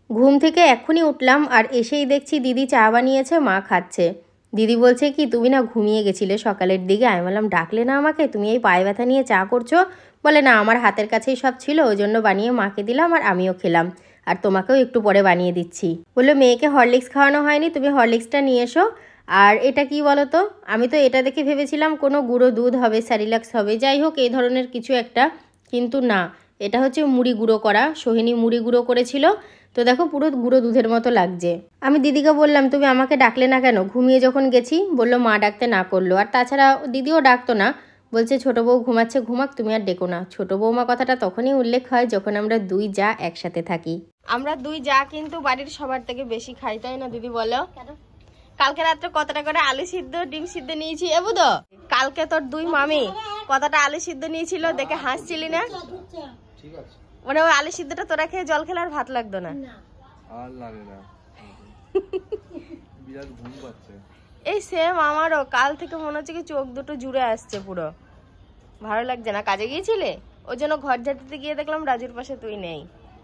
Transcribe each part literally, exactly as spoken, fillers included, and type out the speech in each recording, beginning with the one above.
ঘুম থেকে এক্ষুনি উঠলাম আর এসেই দেখছি দিদি চা বানিয়েছে, মা খাচ্ছে। দিদি বলছে কি তুমি না ঘুমিয়ে গেছিলে সকালের দিকে। আমি বললাম ডাকলে না আমাকে, তুমি এই পায়ে ব্যথা নিয়ে চা করছো? বলে না আমার হাতের কাছেই সব ছিল, ওই জন্য বানিয়ে মাকে দিলাম আর আমিও খেলাম, আর তোমাকেও একটু পরে বানিয়ে দিচ্ছি। বললো মেয়েকে হরলিক্স খাওয়ানো হয়নি, তুমি হরলিক্সটা নিয়ে এসো। আর এটা কি বলো তো, আমি তো এটা দেখে ভেবেছিলাম কোনো গুঁড়ো দুধ হবে, স্যারিলাক্স হবে, যাই হোক এই ধরনের কিছু একটা, কিন্তু না, এটা হচ্ছে মুড়ি গুঁড়ো করা। সোহিনী মুড়ি গুঁড়ো করেছিল, তো দেখো পুরো গুঁড়ো দুধের মতো লাগছে। আমি দিদিকে বললাম তুমি আমাকে ডাকলে না কেন, ঘুমিয়ে যখন গেছি? বললো মা ডাকতে না করলো, আর তাছাড়া দিদিও ডাকতো না, বলছে ছোটো বউ ঘুমাচ্ছে, ঘুমাক, তুমি আর ডেকো না। ছোটো বৌমা কথাটা তখনই উল্লেখ হয় যখন আমরা দুই যা একসাথে থাকি। আমরা দুই যা কিন্তু বাড়ির সবার থেকে বেশি খাই, তাই না দিদি বলো? কালকে রাত্রে কতটা করে আলু সিদ্ধ ডিম সিদ্ধ নিয়েছি এবু তো, কালকে তোর দুই মামি কতটা আলু সিদ্ধ নিয়েছিল দেখে হাসছিলি না? ঠিক আছে, মানে ওই আলু সিদ্ধটা তোরা খেয়ে জল খেলে আর ভাত লাগতো না? আর লাগে না, বিরাট ঘুম পাচ্ছে। এই সেম আমারও, কাল থেকে মনে হচ্ছে কি চোখ দুটো জুড়ে আসছে পুরো, ভালো লাগছে না। কাজে গিয়েছিলে ওই জন্য ঘর ঝাড়তে গিয়ে দেখলাম রাজুর পাশে তুই নেই।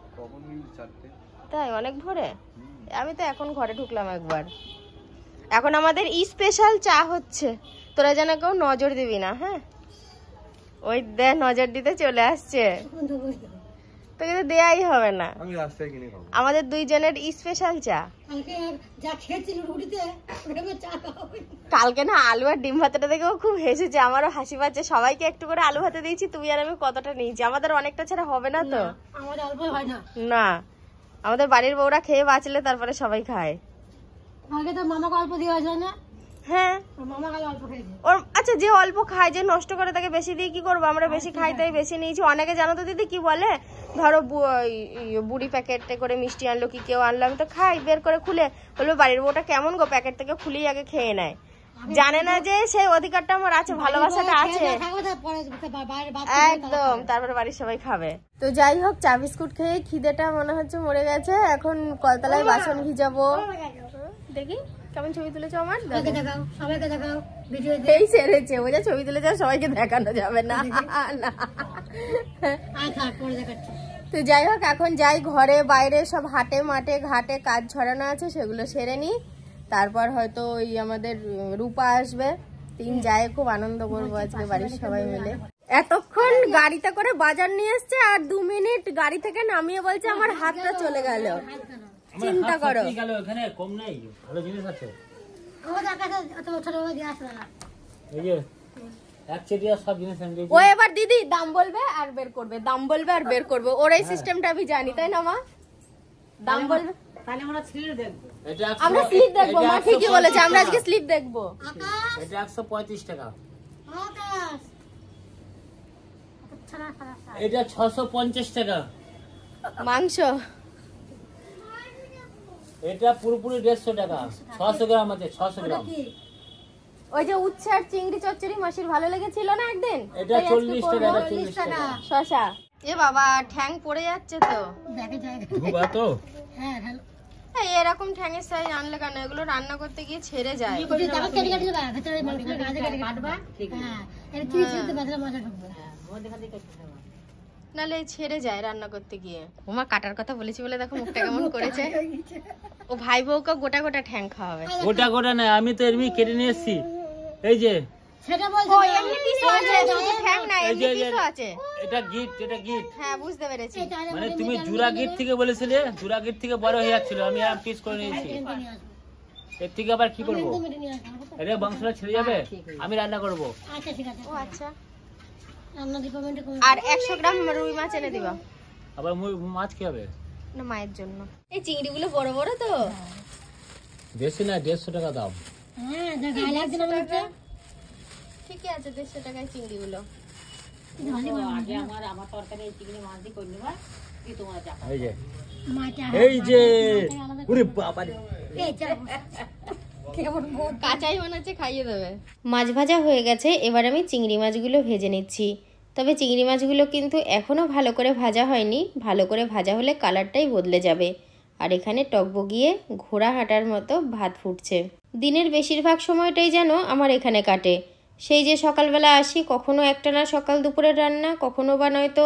তাই অনেক ভোরে? আমি তো এখন ঘরে ঢুকলাম একবার। এখন আমাদের স্পেশাল চা হচ্ছে, তোরা যেন কেউ নজর দিবি না, হ্যাঁ? ওই দে নজর দিতে চলে আসছে, তোকে তো দেয়াই হবে না। আমি রাস্তায় কিনে খাবো আমাদের দুইজনের স্পেশাল চা। কালকে না আলু আর ডিম ভাতটা দেখেও খুব হেসেছে, আমারও হাসি পাচ্ছে। সবাইকে একটু করে আলু ভাতে দিয়েছি, তুমি আর আমি কতটা নিয়েছি, আমাদের অনেকটা ছাড়া হবে না তো। আমাদের অল্প হয় না, না আমাদের বাড়ির বউরা খেয়ে বাঁচলে তারপরে সবাই খায়। আগে তো মামাকে অল্প দেওয়া যায় না? হ্যাঁ মামা খালি অল্প খায়। ওর আচ্ছা যে অল্প খায়, যে নষ্ট করে তাকে বেশি দিয়ে কি করবো? আমরা বেশি খাই তাই বেশি নিয়েছি। অনেকে জানো তো দিদি কি বলে, ধরো বুড়ি প্যাকেটে করে মিষ্টি আনলো কি কেউ আনলো, আমি তো খাই বের করে খুলে, বলবো বাড়ির বউটা কেমন গো, প্যাকেট থেকে খুলেই আগে খেয়ে নেয়। জানে না যে সেই অধিকারটা আমার আছে, ভালোবাসাটা আছে একদম, তারপরে বাড়ির সবাই খাবে। তো যাই হোক চা বিস্কুট খেয়ে খিদেটা মনে হচ্ছে মরে গেছে। এখন কলতলায় বাসন ভিজাবো, দেখি কেমন ছবি তুলেছো আমার, দেখাও সবাইকে, দেখাও ভিডিও এই সেরেছে বোঝা, ছবি তুলে যাও সবাইকে দেখানো যাবে না। তো যাই হোক এখন যাই ঘরে বাইরে সব হাটে মাঠে ঘাটে কাজ ছড়ানো আছে সেগুলো সেরে নি, তারপর হয়তো ওই আমাদের রূপা আসবে, তিন যায় খুব আনন্দ করবো আজকে বাড়ির সবাই মিলে। এতক্ষণ গাড়িতে করে বাজার নিয়ে এসছে আর দু মিনিট গাড়ি থেকে নামিয়ে বলছে আমার হাতটা চলে গেল। চিন্তা করো, এখানে কম নাই, ভালো জিনিস আছে। ও এবার দিদি দাম বলবে আর বের করবে, দাম বলবে আর বের করবে, ওর এই সিস্টেমটা আমি জানি, তাই না মা? দাম বলবে, তাহলে আমরা স্লিপ দেখবো। আমরা স্লিপ দেখবো, মা ঠিকই বলেছে, আমরা আজকে স্লিপ দেখবো। এটা একশো পঁয়ত্রিশ টাকা, এটা ছশো পঞ্চাশ টাকা। মাংস এটা পুরোপুরি দেড়শো টাকা, ছশো গ্রাম আছে, ছশো গ্রাম। ওই যে উচ্ছে আর চিংড়ি চচ্চড়ি মাসির ভালো লেগেছিল না একদিন, এটা চল্লিশ টাকা, চল্লিশ টাকা। শশা এ বাবা ঠ্যাং পড়ে যাচ্ছে তো, দেখে যায় ধুবা তো। হ্যাঁ হ্যালো, এই এরকম ঠ্যাঙের সাইজ আনলে কেন, এগুলো রান্না করতে গিয়ে ছেড়ে যায়। দেখো কেটে কেটে দিবা, ভেতরে মাংসটা গাজে কেটে কাটবা, হ্যাঁ এর কি ছিলতে ভেতরে মজা ঢুকবে, হ্যাঁ ওর দেখা দেখে কেটে দেবা, নালে ছেড়ে যায় রান্না করতে গিয়ে। ওমা কাটার কথা বলেছি বলে দেখো মুখটা কেমন করেছে। ও ভাই বউকে গোটা গোটা ঠ্যাং খাওয়াবে। গোটা গোটা না, আমি তো এমনি কেটে নিয়ে এসেছি, এই যে সেটা বলছি। ও এমনি পিস আছে, ঠ্যাং না এমনি পিস আছে। এটা গিট, এটা গিট, হ্যাঁ বুঝতে পেরেছি। মানে তুমি জুরা গিট থেকে বলেছিলে, জুরা গিট থেকে বড় হয়ে যাচ্ছিল, আমি আর পিস করে নিয়েছি। এর থেকে আবার কি করব, এটা বংশটা ছেড়ে যাবে, আমি রান্না করব। আচ্ছা ঠিক আছে। ও আচ্ছা, আর একশো গ্রাম রুই মাছ এনে দিবা। আবার মাছ কি হবে না মায়ের জন্য। এই চিংড়িগুলো বড় বড় তো, বেশি না, দেড়শো টাকা দাম। হ্যাঁ গায়ে লাগছে না বলতে, ঠিকই আছে দেড়শো টাকায় চিংড়িগুলো। আগে আমার আমার তরকারি এই চিংড়ি মাছ দিয়ে করে নেবা, কি তোমার যা এই যে এই যে ওরে বাবা রে, এই চল কেমন কাঁচাই মনে হচ্ছে খাইয়ে দেবে। মাছ ভাজা হয়ে গেছে, এবার আমি চিংড়ি মাছগুলো ভেজে নিচ্ছি। তবে চিংড়ি মাছগুলো কিন্তু এখনও ভালো করে ভাজা হয়নি, ভালো করে ভাজা হলে কালারটাই বদলে যাবে। আর এখানে টকবগিয়ে ঘোড়া হাঁটার মতো ভাত ফুটছে। দিনের বেশিরভাগ সময়টাই যেন আমার এখানে কাটে। সেই যে সকালবেলা আসি, কখনো একটা না সকাল দুপুরের রান্না, কখনো বা নয়তো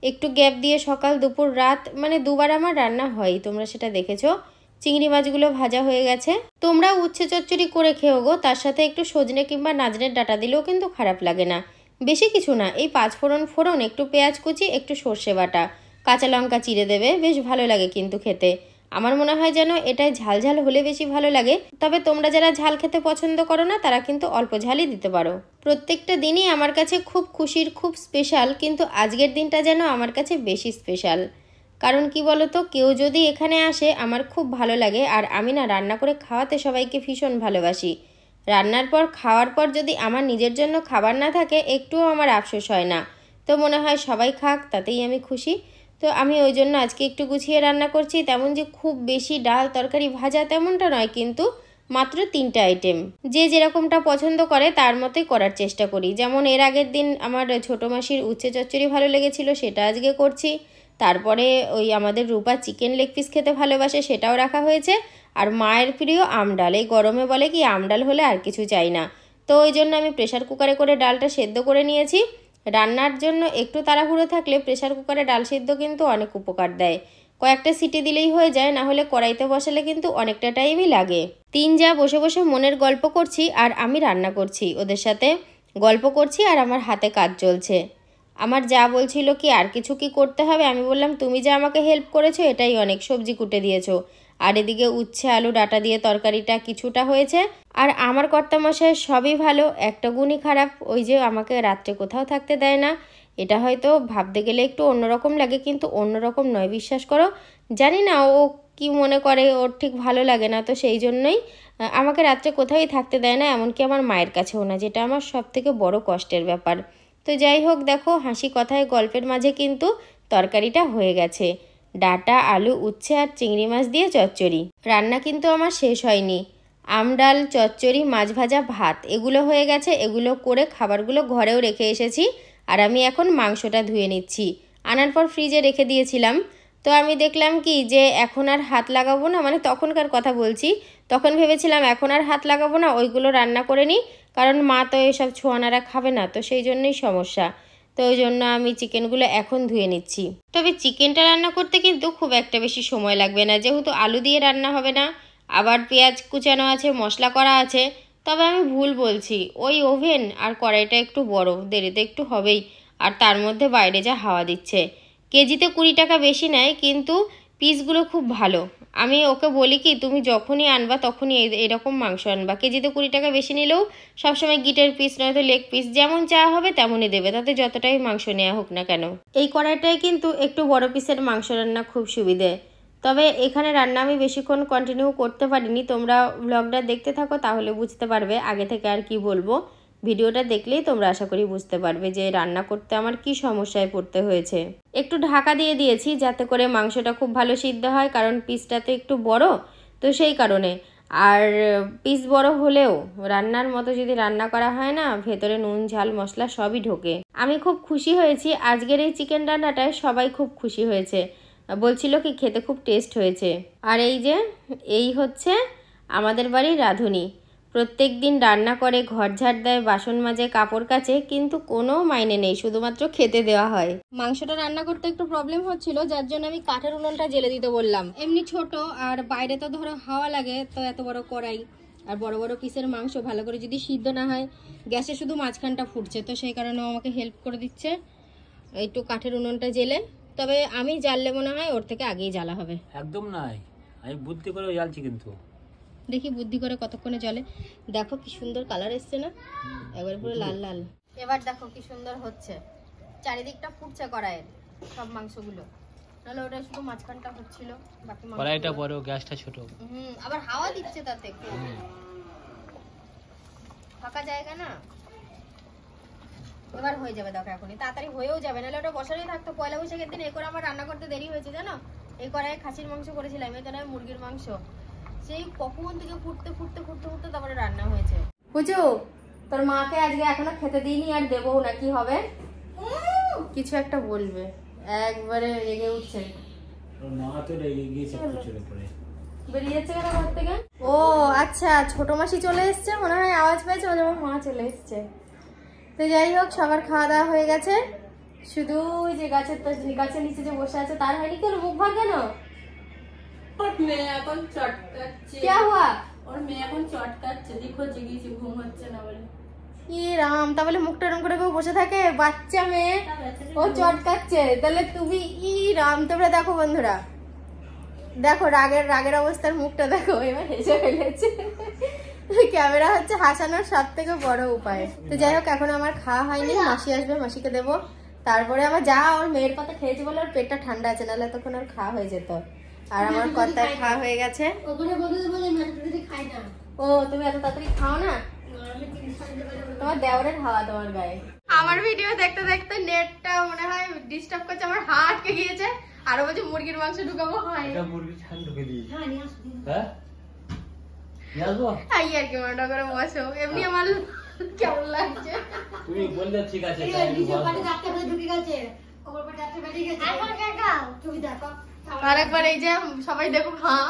একটু গ্যাপ দিয়ে সকাল দুপুর রাত মানে দুবার আমার রান্না হয়, তোমরা সেটা দেখেছো। চিংড়ি মাছগুলো ভাজা হয়ে গেছে। তোমরা উচ্ছে চচ্চড়ি করে খেও গো, তার সাথে একটু সজনে কিংবা নাজনের ডাঁটা দিলেও কিন্তু খারাপ লাগে না। বেশি কিছু না, এই পাঁচ ফোড়ন ফোড়ন, একটু পেঁয়াজ কুচি, একটু সর্ষে বাটা, কাঁচা লঙ্কা চিড়ে দেবে, বেশ ভালো লাগে কিন্তু খেতে। আমার মনে হয় যেন এটাই ঝাল ঝাল হলে বেশি ভালো লাগে। তবে তোমরা যারা ঝাল খেতে পছন্দ করো না তারা কিন্তু অল্প ঝালই দিতে পারো। প্রত্যেকটা দিনই আমার কাছে খুব খুশির, খুব স্পেশাল, কিন্তু আজকের দিনটা যেন আমার কাছে বেশি স্পেশাল। কারণ কি বলো তো, কেউ যদি এখানে আসে আমার খুব ভালো লাগে। আর আমি না রান্না করে খাওয়াতে সবাইকে ভীষণ ভালোবাসি। রান্নার পর খাওয়ার পর যদি আমার নিজের জন্য খাবার না থাকে একটুও আমার আফসোস হয় না। তো মনে হয় সবাই খাক, তাতেই আমি খুশি। তো আমি ওই জন্য আজকে একটু গুছিয়ে রান্না করছি। তেমন যে খুব বেশি ডাল তরকারি ভাজা তেমনটা নয়, কিন্তু মাত্র তিনটা আইটেম, যে যেরকমটা পছন্দ করে তার মতোই করার চেষ্টা করি। যেমন এর আগের দিন আমার ছোটো মাসির উচ্ছে চচ্চড়ি ভালো লেগেছিল, সেটা আজকে করছি। তারপরে ওই আমাদের রূপা চিকেন লেগ পিস খেতে ভালোবাসে, সেটাও রাখা হয়েছে। আর মায়ের প্রিয় আমডাল, এই গরমে বলে কি আমডাল হলে আর কিছু চাই না। তো ওই জন্য আমি প্রেশার কুকারে করে ডালটা সেদ্ধ করে নিয়েছি। রান্নার জন্য একটু তাড়াহুড়ো থাকলে প্রেশার কুকারে ডাল সেদ্ধ কিন্তু অনেক উপকার দেয়। কয়েকটা সিটি দিলেই হয়ে যায়, না হলে কড়াইতে বসালে কিন্তু অনেকটা টাইমই লাগে। তিন যা বসে বসে মনের গল্প করছি আর আমি রান্না করছি, ওদের সাথে গল্প করছি আর আমার হাতে কাজ চলছে। আমার যা বলছিল কি আর কিছু কি করতে হবে, আমি বললাম তুমি যা আমাকে হেল্প করেছো এটাই অনেক, সবজি কুটে দিয়েছো। আর এদিকে উচ্ছে আলু ডাটা দিয়ে তরকারিটা কিছুটা হয়েছে। আর আমার কর্তামশাই সবই ভালো, একটা গুণই খারাপ, ওই যে আমাকে রাত্রে কোথাও থাকতে দেয় না। এটা হয়তো ভাবতে গেলে একটু অন্যরকম লাগে, কিন্তু অন্যরকম নয়, বিশ্বাস করো। জানি না ও কি মনে করে, ওর ঠিক ভালো লাগে না, তো সেই জন্যই আমাকে রাত্রে কোথাওই থাকতে দেয় না, এমনকি আমার মায়ের কাছেও না, যেটা আমার সব থেকে বড় কষ্টের ব্যাপার। তো যাই হোক, দেখো হাসি কথায় গল্পের মাঝে কিন্তু তরকারিটা হয়ে গেছে। ডাটা আলু উচ্ছে আর চিংড়ি মাছ দিয়ে চচ্চড়ি। রান্না কিন্তু আমার শেষ হয়নি। আমডাল চচ্চড়ি মাছ ভাজা ভাত এগুলো হয়ে গেছে। এগুলো করে খাবারগুলো ঘরেও রেখে এসেছি। আর আমি এখন মাংসটা ধুয়ে নিচ্ছি। আনার পর ফ্রিজে রেখে দিয়েছিলাম। তো আমি দেখলাম কি যে এখন আর হাত লাগাবো না, মানে তখনকার কথা বলছি, তখন ভেবেছিলাম এখন আর হাত লাগাবো না, ওইগুলো রান্না করে নিই, কারণ মা তো এসব ছোঁয়ানারা খাবে না, তো সেই জন্যই সমস্যা। তো ওই জন্য আমি চিকেনগুলো এখন ধুয়ে নিচ্ছি। তবে চিকেনটা রান্না করতে কিন্তু খুব একটা বেশি সময় লাগবে না, যেহেতু আলু দিয়ে রান্না হবে না, আবার পেঁয়াজ কুচানো আছে, মশলা করা আছে। তবে আমি ভুল বলছি, ওই ওভেন আর কড়াইটা একটু বড়, দেরিতে একটু হবেই। আর তার মধ্যে বাইরে যা হাওয়া দিচ্ছে। কেজিতে কুড়ি টাকা বেশি নেয়, কিন্তু পিসগুলো খুব ভালো। আমি ওকে বলি কি তুমি যখনই আনবা তখনই এরকম মাংস আনবা, কেজিতে কুড়ি টাকা বেশি নিলেও সবসময় গিটের পিস নয়তো লেগ পিস যেমন চাওয়া হবে তেমনই দেবে, তাতে যতটাই মাংস নেওয়া হোক না কেন। এই কড়াইটায় কিন্তু একটু বড় পিসের মাংস রান্না খুব সুবিধে। তবে এখানে রান্না আমি বেশিক্ষণ কন্টিনিউ করতে পারিনি, তোমরা ব্লগটা দেখতে থাকো তাহলে বুঝতে পারবে আগে থেকে আর কি বলবো। ভিডিওটা দেখলেই তোমরা আশা করি বুঝতে পারবে যে রান্না করতে আমার কি সমস্যায় পড়তে হয়েছে। একটু ঢাকা দিয়ে দিয়েছি যাতে করে মাংসটা খুব ভালো সিদ্ধ হয়, কারণ পিসটা তো একটু বড়, তো সেই কারণে। আর পিস বড় হলেও রান্নার মতো যদি রান্না করা হয় না, ভেতরে নুন ঝাল মশলা সবই ঢোকে। আমি খুব খুশি হয়েছি আজকের এই চিকেন রান্নাটায়, সবাই খুব খুশি হয়েছে, বলছিল কি খেতে খুব টেস্ট হয়েছে। আর এই যে এই হচ্ছে আমাদের বাড়ির রাঁধুনি, প্রত্যেক দিন রান্না করে, ঘর ঝাড় দেয়, বাসন মাজে, কাপড় কাচে, কিন্তু কোনো মাইনে নেই, শুধুমাত্র খেতে দেওয়া হয়। মাংসটা রান্না করতে একটু প্রবলেম হচ্ছিল, যার জন্য আমি কাঠের উনুনটা জ্বেলে দিতে বললাম। এমনি ছোট, আর বাইরে তো ধরো হাওয়া লাগে, তো এত বড় কড়াই আর বড় বড় পিসের মাংস ভালো করে যদি সিদ্ধ না হয়, গ্যাসে শুধু মাঝখানটা ফুটছে, তো সেই কারণে আমাকে হেল্প করে দিচ্ছে একটু কাঠের উনুনটা জ্বেলে। তবে আমি জ্বাললে মনে হয় ওর থেকে আগেই জ্বালা হবে। একদম নাই, আমি বুদ্ধি করে জ্বালছি, কিন্তু দেখি বুদ্ধি করে কতক্ষণে জ্বলে। দেখো কি সুন্দর কালার এসছে না, একবার পুরো লাল লাল। এবার দেখো কি সুন্দর হচ্ছে, চারিদিকটা ফুটছে কড়াইয়ের সব মাংসগুলো, নাহলে ওটা শুধু মাঝখানটা হচ্ছিল, বাকি কড়াইটা বড়, গ্যাসটা ছোট। হুম, আবার হাওয়া দিচ্ছে তাতে, ফাঁকা জায়গা না। এবার হয়ে যাবে, দেখো এখনই তাড়াতাড়ি হয়েও যাবে, নাহলে ওটা বসারই থাকতো। পয়লা বৈশাখের দিন এই করে আমার রান্না করতে দেরি হয়েছে জানো। এই কড়াইয়ে খাসির মাংস করেছিলাম, এই তো নয় মুরগির মাংস, সেই কখন থেকে ফুটতে ফুটতে ফুটতে ফুটতে তারপরে রান্না হয়েছে। বুঝো, তোর মাকে আজকে এখনো খেতে দিইনি, আর দেবো না, কি হবে কিছু একটা বলবে, একবারে রেগে উঠছে। বেরিয়ে যাচ্ছে কেন ঘর থেকে? ও আচ্ছা, ছোট মাসি চলে এসছে মনে হয়, আওয়াজ পেয়েছে, ও যেমন মা চলে এসছে। তো যাই হোক, সবার খাওয়া দাওয়া হয়ে গেছে, শুধু ওই যে গাছের গাছের নিচে যে বসে আছে তার হয়নি কেন? মুখ ভার কেন? মেয়ে এখন চটকাচ্ছে। क्या हुआ? ওর মেয়ে এখন চটকাচ্ছে, দেখো জেগেছে, ঘুম হচ্ছে না বলে। ই রাম, তাহলে মুখটা এরকম করে কেউ বসে থাকে? বাচ্চা মেয়ে ও চটকাচ্ছে, তাহলে তুমি ই রাম। তোমরা দেখো বন্ধুরা, দেখো রাগের রাগের অবস্থার মুখটা দেখো, এবার হেসে ফেলেছে। ক্যামেরা হচ্ছে হাসানোর সব থেকে বড় উপায়। তো যাই হোক, এখন আমার খাওয়া হয়নি, মাসি আসবে, মাসিকে দেবো। তারপরে আবার যা ওর মেয়ের কথা খেয়েছি বলে ওর পেটটা ঠান্ডা আছে, নাহলে তখন ওর খাওয়া হয়ে যেত। আর আমার কর্তার খাওয়া হয়ে গেছে। ও তুমি এত তাড়াতাড়ি খাও না, তোমার দেওরের হাওয়া তোমার গায়ে। আমার ভিডিও দেখতে দেখতে নেটটা মনে হয় ডিস্টার্ব করছে, আমার হাত আটকে গিয়েছে। আরো বলছে মুরগির মাংস ঢুকাবো, হয় এটা মুরগি ছান ঢুকে দিই। হ্যাঁ নিয়ে আসো। হ্যাঁ নিয়ে আসবো। আই আর কি মনটা করে বসো, এমনি আমার কেমন লাগছে। তুমি বললে ঠিক আছে। আরেকবার এই যে সবাই দেখো। হ্যাঁ,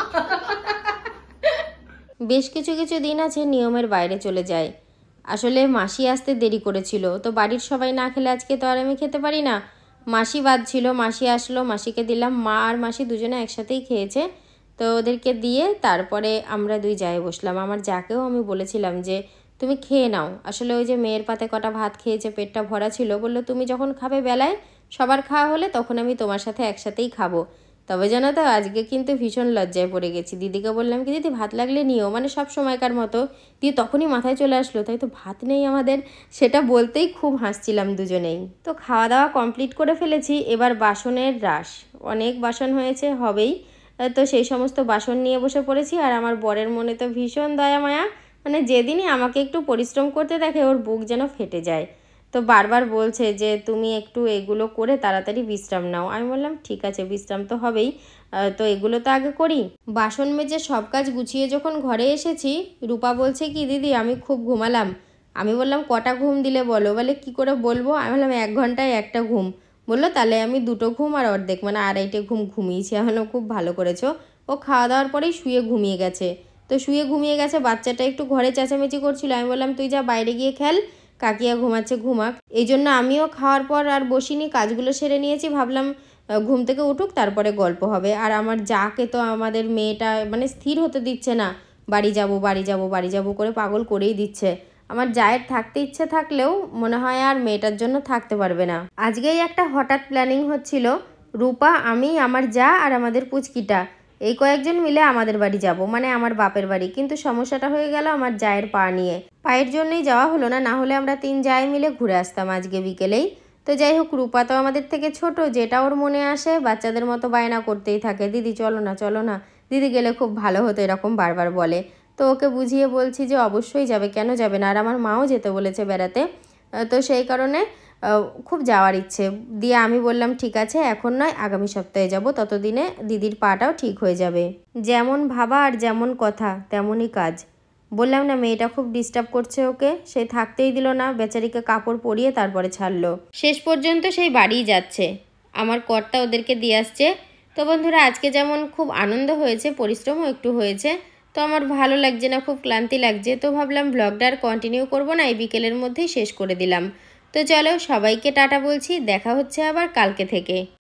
বেশ কিছু কিছু দিন আছে নিয়মের বাইরে চলে যায়। আসলে মাসি আসতে দেরি করেছিল, তো বাড়ির সবাই না খেলে আজকে তো আর আমি খেতে পারি না। মাসি বাদ ছিল, মাসি আসলো, মাসিকে দিলাম। মা আর মাসি দুজনে একসাথেই খেয়েছে, তো ওদেরকে দিয়ে তারপরে আমরা দুই যাই বসলাম। আমার যাকেও আমি বলেছিলাম যে তুমি খেয়ে নাও, আসলে ওই যে মেয়ের পাতে কটা ভাত খেয়েছে, পেটটা ভরা ছিল, বললো তুমি যখন খাবে বেলায়, সবার খাওয়া হলে তখন আমি তোমার সাথে একসাথেই খাবো। তবে জানো তো, আজকে কিন্তু ভীষণ লজ্জায় পড়ে গেছি। দিদিকে বললাম কি দিদি ভাত লাগলে নিও, মানে সব সময়কার মতো। দিয়ে তখনই মাথায় চলে আসলো তাই তো ভাত নেই আমাদের, সেটা বলতেই খুব হাসছিলাম দুজনেই। তো খাওয়া দাওয়া কমপ্লিট করে ফেলেছি, এবার বাসনের রাশ, অনেক বাসন হয়েছে, হবেই। তো সেই সমস্ত বাসন নিয়ে বসে পড়েছি। আর আমার বরের মনে তো ভীষণ দয়া মায়া, মানে যেদিনই আমাকে একটু পরিশ্রম করতে দেখে ওর বুক যেন ফেটে যায়। তো বারবার বলছে যে তুমি একটু এগুলো করে তাড়াতাড়ি বিশ্রাম নাও। আমি বললাম ঠিক আছে, বিশ্রাম তো হবেই, তো এগুলো তো আগে করি। বাসন মেজে সব কাজ গুছিয়ে যখন ঘরে এসেছি, রূপা বলছে কি দিদি আমি খুব ঘুমালাম। আমি বললাম কটা ঘুম দিলে বলো? বলে কি করে বলবো? আমি বললাম এক ঘন্টায় একটা ঘুম। বললো তাহলে আমি দুটো ঘুম আর অর্ধেক মানে আড়াইটে ঘুম ঘুমিয়েছি। আমি বললাম খুব ভালো করেছো। ও খাওয়া দাওয়ার পরেই শুয়ে ঘুমিয়ে গেছে। তো শুয়ে ঘুমিয়ে গেছে, বাচ্চাটা একটু ঘরে চেঁচামেচি করছিল। আমি বললাম তুই যা বাইরে গিয়ে খেল, কাকিয়া ঘুমাচ্ছে ঘুমাক। এই জন্য আমিও খাওয়ার পর আর বসিনি, কাজগুলো সেরে নিয়েছি। ভাবলাম ঘুম থেকে উঠুক তারপরে গল্প হবে। আর আমার যাকে তো আমাদের মেয়েটা মানে স্থির হতে দিচ্ছে না, বাড়ি যাব বাড়ি যাব বাড়ি যাব করে পাগল করেই দিচ্ছে। আমার জায়ের থাকতে ইচ্ছে থাকলেও মনে হয় আর মেয়েটার জন্য থাকতে পারবে না। আজকেই একটা হঠাৎ প্ল্যানিং হচ্ছিল, রূপা, আমি, আমার যা আর আমাদের পুচকিটা, এই কয়েকজন মিলে আমাদের বাড়ি যাব, মানে আমার বাপের বাড়ি। কিন্তু সমস্যাটা হয়ে গেল আমার জায়ের পা নিয়ে, পায়ের জন্যই যাওয়া হলো না, না হলে আমরা তিন জায় মিলে ঘুরে আসতাম আজকে বিকেলেই। তো যাই হোক, রূপা তো আমাদের থেকে ছোট, যেটা ওর মনে আসে বাচ্চাদের মতো বায়না করতেই থাকে, দিদি চলো না চলো না, দিদি গেলে খুব ভালো হতো, এরকম বারবার বলে। তো ওকে বুঝিয়ে বলছি যে অবশ্যই যাবে, কেন যাবে না, আর আমার মাও যেতে বলেছে বেড়াতে। তো সেই কারণে খুব যাওয়ার ইচ্ছে। দিয়ে আমি বললাম ঠিক আছে এখন নয়, আগামী সপ্তাহে যাব, ততদিনে দিদির পাটাও ঠিক হয়ে যাবে। যেমন ভাবা আর যেমন কথা তেমনই কাজ। বললাম না মেয়েটা খুব ডিস্টার্ব করছে ওকে, সে থাকতেই দিল না, বেচারিকে কাপড় পরিয়ে তারপরে ছাড়লো। শেষ পর্যন্ত সেই বাড়িই যাচ্ছে, আমার কর্তা ওদেরকে দিয়ে আসছে। তো বন্ধুরা আজকে যেমন খুব আনন্দ হয়েছে, পরিশ্রমও একটু হয়েছে, তো আমার ভালো লাগছে না, খুব ক্লান্তি লাগছে। তো ভাবলাম ব্লগটা আর কন্টিনিউ করবো না, এই বিকেলের মধ্যেই শেষ করে দিলাম। তো চলো সবাইকে টাটা বলছি, দেখা হচ্ছে আবার কালকে থেকে।